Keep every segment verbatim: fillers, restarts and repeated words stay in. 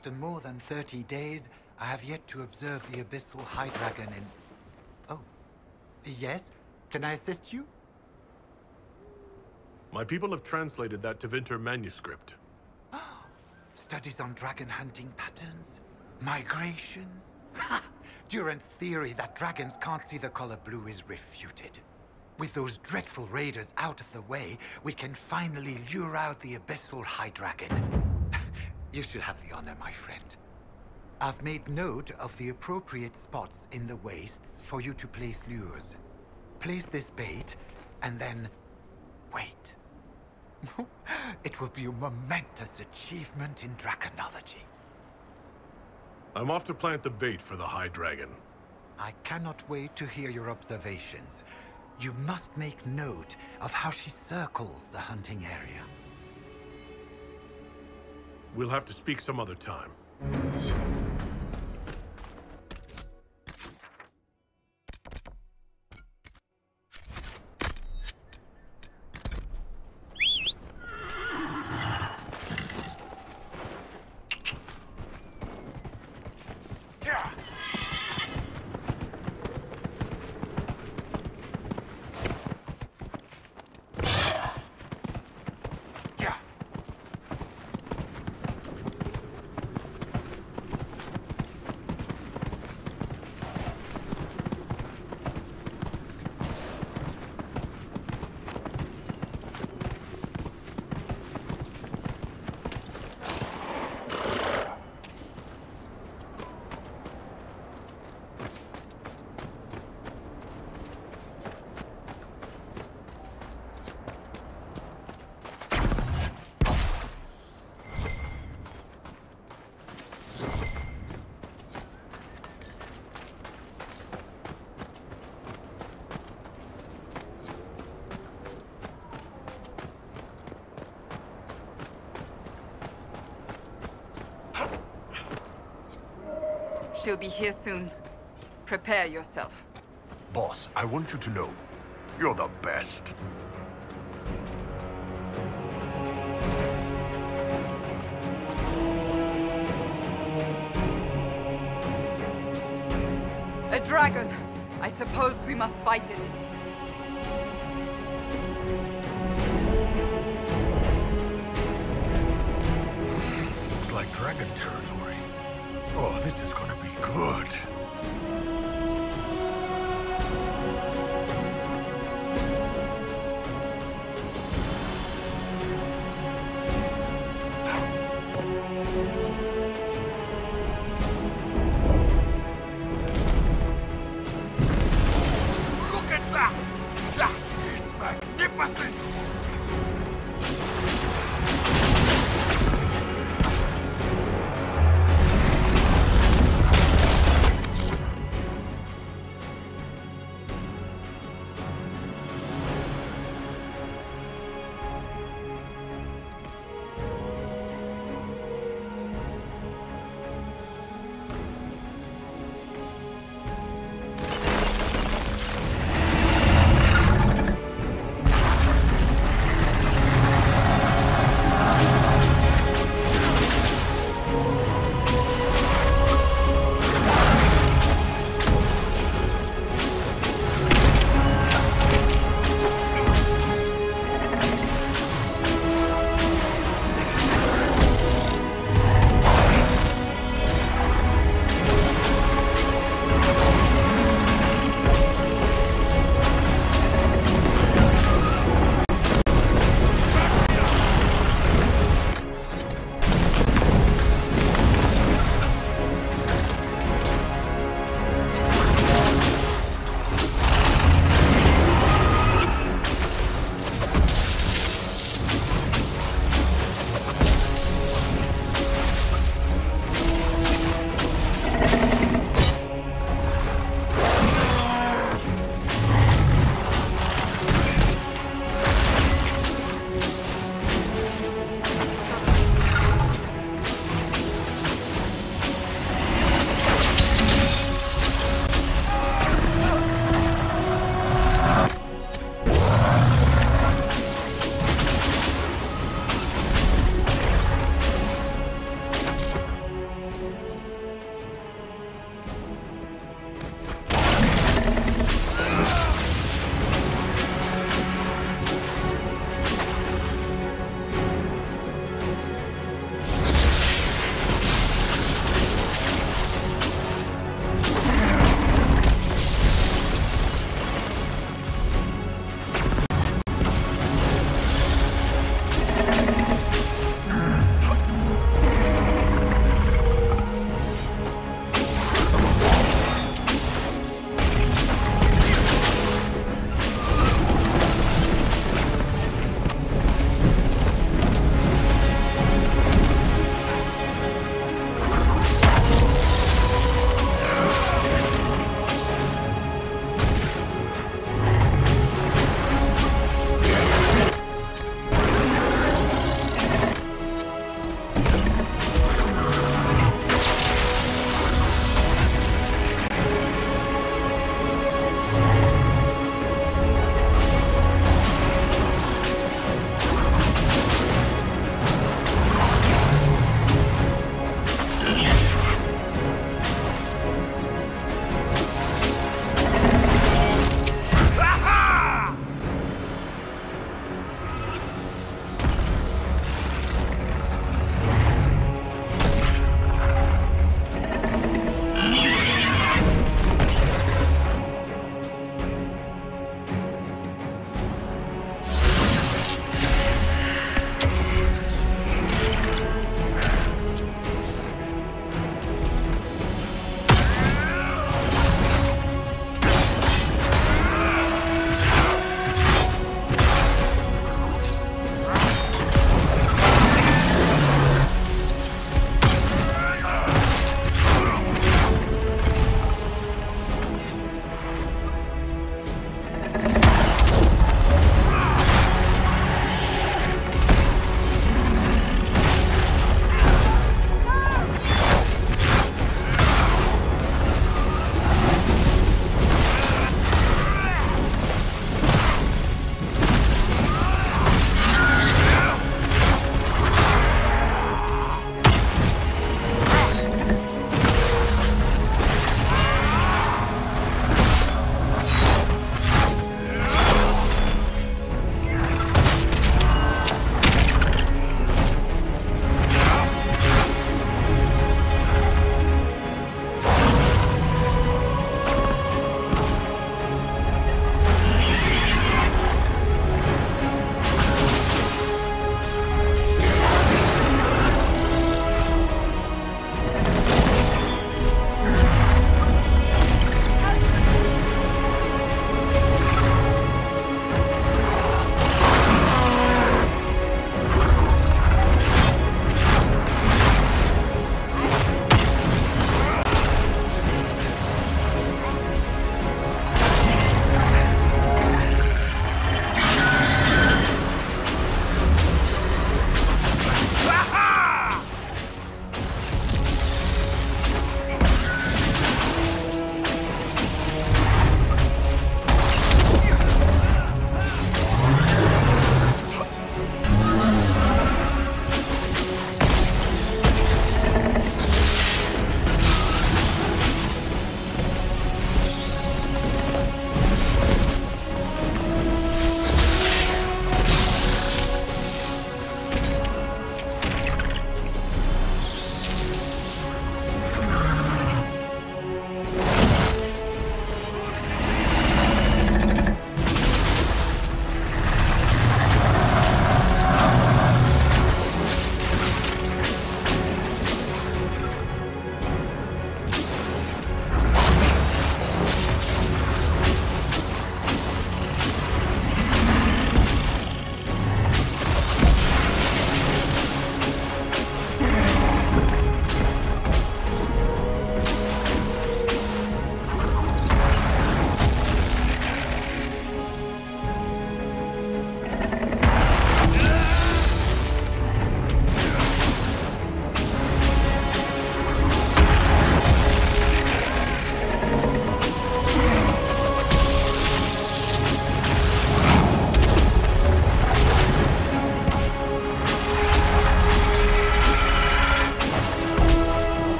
After more than thirty days, I have yet to observe the Abyssal High Dragon in... Oh. Yes? Can I assist you? My people have translated that Tevinter manuscript. Studies on dragon hunting patterns? Migrations? Durant's theory that dragons can't see the color blue is refuted. With those dreadful raiders out of the way, we can finally lure out the Abyssal High Dragon. You should have the honor, my friend. I've made note of the appropriate spots in the wastes for you to place lures. Place this bait, and then wait. It will be a momentous achievement in draconology. I'm off to plant the bait for the High Dragon. I cannot wait to hear your observations. You must make note of how she circles the hunting area. We'll have to speak some other time. She'll be here soon. Prepare yourself. Boss, I want you to know, you're the best. A dragon! I suppose we must fight it. Looks like dragon territory. Oh, this is gonna be good. Look at that! That is magnificent!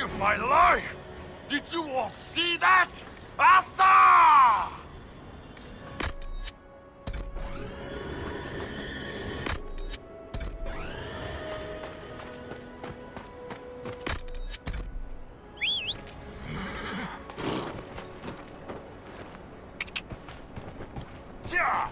of my life! Did you all see that? Asa! Yeah!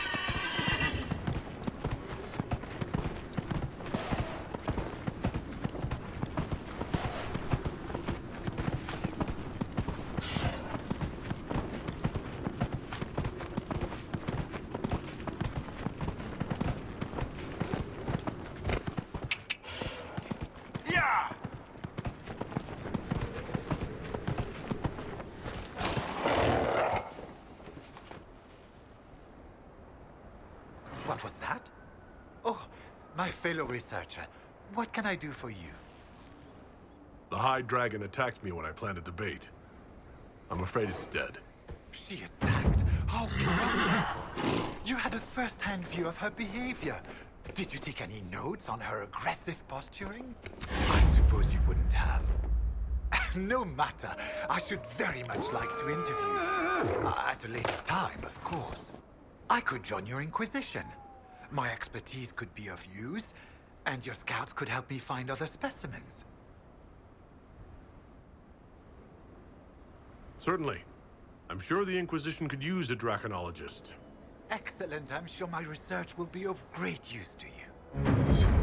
Yeah! What was that? Oh, my fellow researcher. What can I do for you? The High Dragon attacked me when I planted the bait. I'm afraid it's dead. She attacked? How wonderful! You had a first-hand view of her behavior. Did you take any notes on her aggressive posturing? I suppose you wouldn't have. No matter. I should very much like to interview you. Uh, At a later time, of course. I could join your Inquisition. My expertise could be of use, and your scouts could help me find other specimens. Certainly. I'm sure the Inquisition could use a draconologist. Excellent. I'm sure my research will be of great use to you.